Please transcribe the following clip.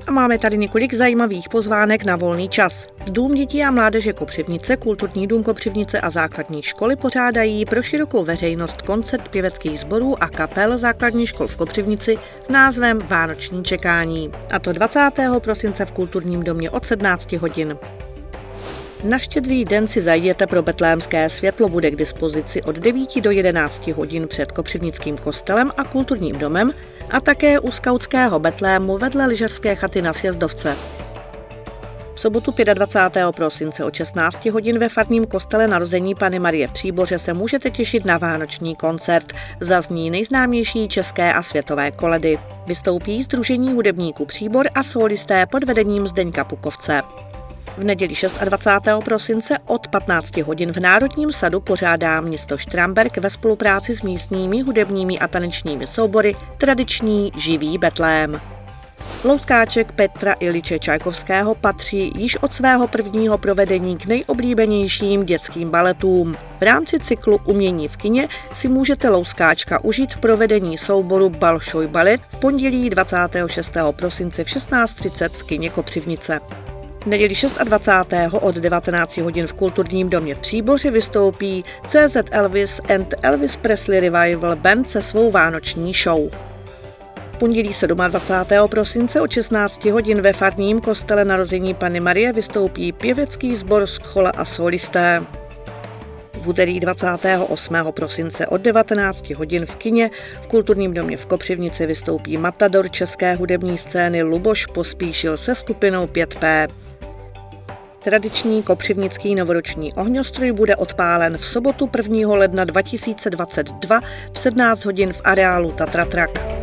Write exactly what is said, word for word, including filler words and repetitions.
a máme tady několik zajímavých pozvánek na volný čas. Dům dětí a mládeže Kopřivnice, Kulturní dům Kopřivnice a základní školy pořádají pro širokou veřejnost koncert pěveckých sborů a kapel základních škol v Kopřivnici s názvem Vánoční čekání. A to dvacátého prosince v Kulturním domě od sedmnácti hodin. Na Štědrý den si zajděte pro betlémské světlo, bude k dispozici od devíti do jedenácti hodin před Kopřivnickým kostelem a Kulturním domem a také u skautského betlému vedle lyžařské chaty na Sjezdovce. V sobotu dvacátého pátého prosince od šestnácti hodin ve farním kostele Narození Panny Marie v Příboře se můžete těšit na vánoční koncert. Zazní nejznámější české a světové koledy. Vystoupí Sdružení hudebníků Příbor a sólisté pod vedením Zdeňka Pukovce. V neděli dvacátého šestého prosince od patnácti hodin v Národním sadu pořádá město Štramberk ve spolupráci s místními hudebními a tanečními soubory tradiční živý betlém. Louskáček Petra Iliče Čajkovského patří již od svého prvního provedení k nejoblíbenějším dětským baletům. V rámci cyklu Umění v kině si můžete Louskáčka užít v provedení souboru Balšoj balet v pondělí dvacátého šestého prosince v šestnáct třicet v kině Kopřivnice. V neděli dvacátého šestého od devatenácti hodin v Kulturním domě v Příboři vystoupí C Z Elvis and Elvis Presley Revival Band se svou vánoční show. V pondělí dvacátého sedmého prosince od šestnácti hodin ve farním kostele Narození Panny Marie vystoupí pěvecký sbor Schola a solisté. V úterý dvacátého osmého prosince od devatenácti hodin v kině v Kulturním domě v Kopřivnici vystoupí matador české hudební scény Luboš Pospíšil se skupinou pět pé. Tradiční kopřivnický novoroční ohňostroj bude odpálen v sobotu prvního ledna dva tisíce dvacet dva v sedmnáct hodin v areálu Tatra Track.